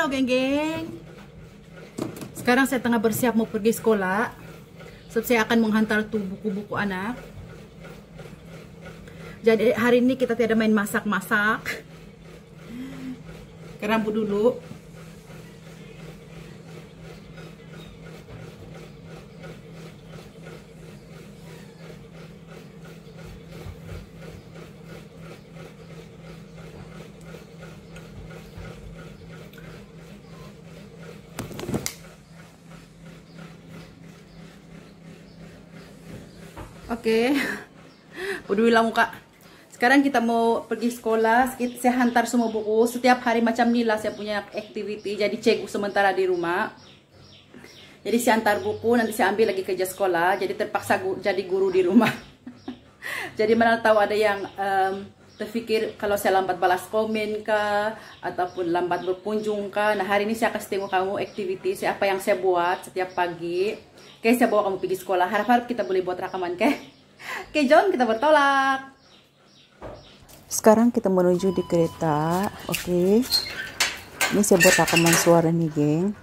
Halo geng-geng. Sekarang saya tengah bersiap mau pergi sekolah. Sebab saya akan menghantar tuh buku-buku anak. Jadi hari ini kita tidak main masak-masak. Ke rambut dulu. Oke, udah bilang muka. Sekarang kita mau pergi sekolah. Saya hantar semua buku. Setiap hari macam ni lah saya punya activity. Jadi cikgu sementara di rumah. Jadi saya hantar buku, nanti saya ambil lagi kerja sekolah. Jadi terpaksa jadi guru di rumah. Jadi mana tahu ada yang terfikir kalau saya lambat balas komen kah, ataupun lambat berkunjung kah. Nah hari ini saya kasih tengok kamu activity apa yang saya buat setiap pagi. Oke, saya bawa kamu pergi sekolah. Harap-harap kita boleh buat rekaman, oke? Oke, John, kita bertolak. Sekarang kita menuju di kereta, oke? Ini saya buat rekaman suara nih, geng.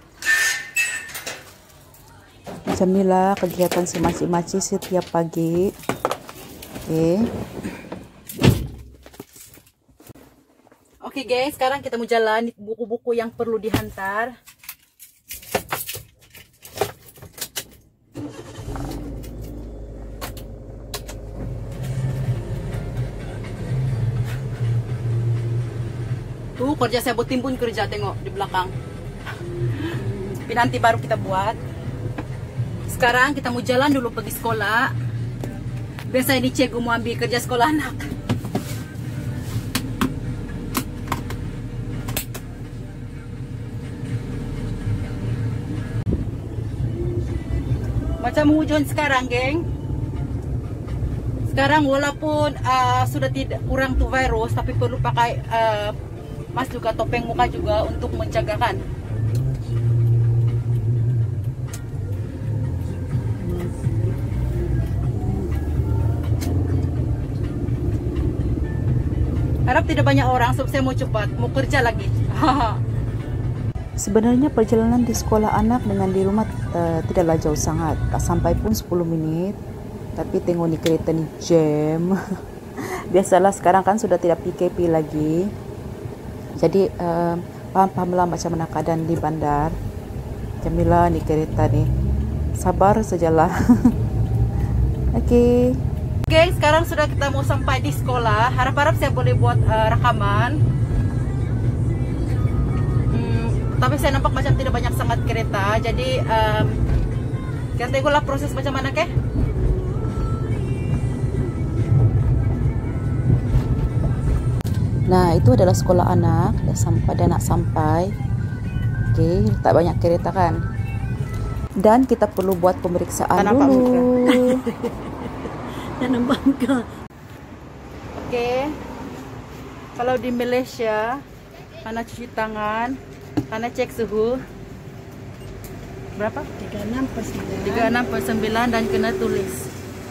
Macam inilah kegiatan si maci-maci setiap pagi. Oke. Oke, guys, sekarang kita mau jalan. Buku-buku yang perlu dihantar. Tuh kerja saya buat timbun kerja, tengok di belakang. Nanti baru kita buat. Sekarang kita mau jalan dulu pergi sekolah. Biasa ini cikgu mau ambil kerja sekolah anak. Macam hujan sekarang, geng. Sekarang walaupun sudah tidak kurang tuh virus, tapi perlu pakai mas juga topeng muka juga untuk mencegahkan. Harap tidak banyak orang, sebab saya mau cepat, mau kerja lagi. Sebenarnya perjalanan di sekolah anak dengan di rumah tidaklah jauh sangat, tak sampai pun 10 menit. Tapi tengok nih kereta nih jam. Biasalah sekarang kan sudah tidak PKP lagi. Jadi paham-pahamlah macam mana keadaan di bandar. Jamilah nih kereta nih. Sabar sajalah. Oke. Oke, sekarang sudah kita mau sampai di sekolah. Harap-harap saya boleh buat rekaman. Tapi saya nampak macam tidak banyak sangat kereta. Jadi kita tengoklah proses macam mana, ke? Nah, itu adalah sekolah anak. Dah nak sampai. Oke, tak banyak kereta kan. Dan kita perlu buat pemeriksaan dulu. Tanam bangka. Oke. Kalau di Malaysia, karena cuci tangan, karena cek suhu. Berapa? 36/9 dan kena tulis.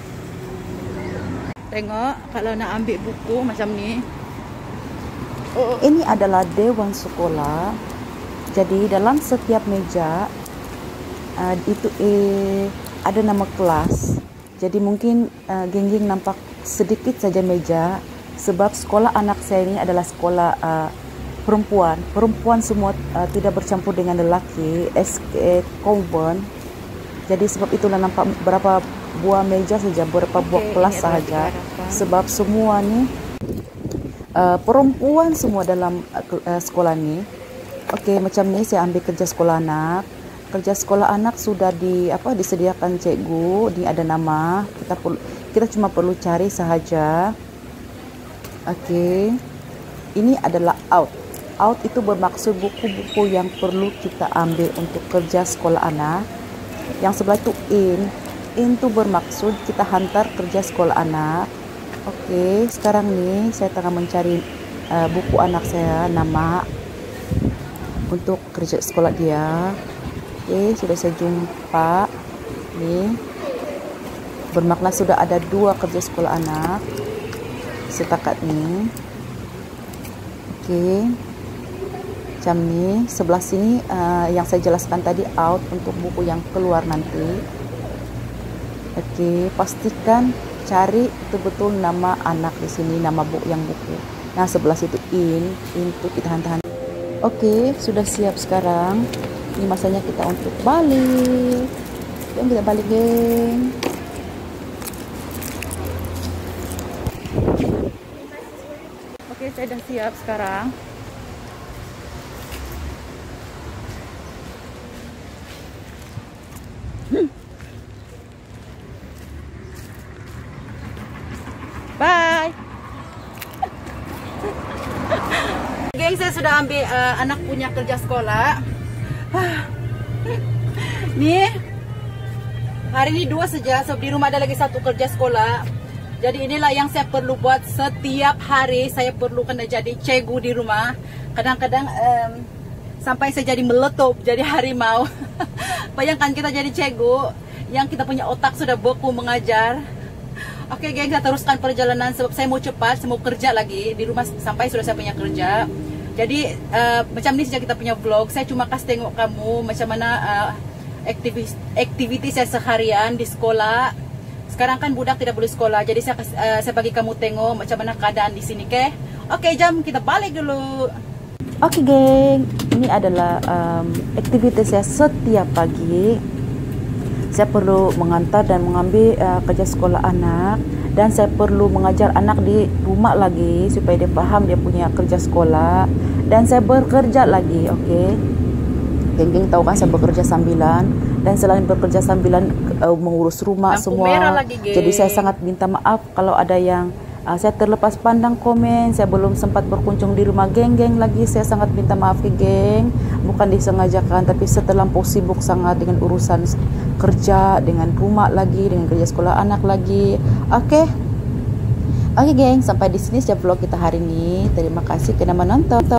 Tengok, kalau nak ambil buku macam ni. Ini adalah dewan sekolah. Jadi dalam setiap meja itu ada nama kelas. Jadi mungkin geng-geng nampak sedikit saja meja, sebab sekolah anak saya ini adalah sekolah perempuan. Perempuan semua, tidak bercampur dengan lelaki, convent. Jadi sebab itulah nampak berapa buah meja saja, berapa buah kelas saja. Sebab semua ni perempuan semua dalam sekolah ni. Oke, macam ni saya ambil kerja sekolah anak. Kerja sekolah anak sudah disediakan cikgu. Ini ada nama. Kita cuma perlu cari sahaja. Oke. Ini adalah out. Out itu bermaksud buku-buku yang perlu kita ambil untuk kerja sekolah anak. Yang sebelah itu in. In itu bermaksud kita hantar kerja sekolah anak. Oke, sekarang nih saya tengah mencari buku anak saya, nama untuk kerja sekolah dia. Oke, sudah saya jumpa. Nih, bermakna sudah ada 2 kerja sekolah anak setakat ini. Oke, macam nih. Sebelah sini yang saya jelaskan tadi out untuk buku yang keluar nanti. Oke, pastikan cari betul-betul nama anak di sini, nama yang buku. Nah, sebelah situ itu kita tahan-tahan. Oke, sudah siap sekarang. Ini masanya kita untuk balik. Yuk kita balik, geng. Oke, saya udah siap sekarang. Bye. Geng, saya sudah ambil anak punya kerja sekolah. Nih, hari ini 2 saja, sebab di rumah ada lagi 1 kerja sekolah. Jadi inilah yang saya perlu buat setiap hari. Saya perlu kena jadi cikgu di rumah. Kadang-kadang sampai saya jadi meletup, jadi harimau. Bayangkan kita jadi cikgu yang kita punya otak sudah beku mengajar. Oke, geng, kita teruskan perjalanan sebab saya mau cepat, saya mau kerja lagi di rumah sampai sudah saya punya kerja. Jadi macam ini saja kita punya vlog. Saya cuma kasih tengok kamu macam mana aktiviti saya seharian di sekolah. Sekarang kan budak tidak boleh sekolah, jadi saya bagi kamu tengok macam mana keadaan di sini, ke? Oke, jam kita balik dulu. Oke, geng, ini adalah aktivitas saya setiap pagi. Saya perlu mengantar dan mengambil kerja sekolah anak, dan saya perlu mengajar anak di rumah lagi supaya dia paham dia punya kerja sekolah, dan saya bekerja lagi. Oke, geng-geng tahu kan saya bekerja sambilan, dan selain bekerja sambilan mengurus rumah semua. Lagi, jadi saya sangat minta maaf kalau ada yang saya terlepas pandang komen, saya belum sempat berkunjung di rumah geng-geng lagi. Saya sangat minta maaf ke geng, bukan disengajakan, tapi setelah sibuk sangat dengan urusan kerja, dengan rumah lagi, dengan kerja sekolah anak lagi. Oke, geng, sampai di sini saja vlog kita hari ini. Terima kasih karena menonton.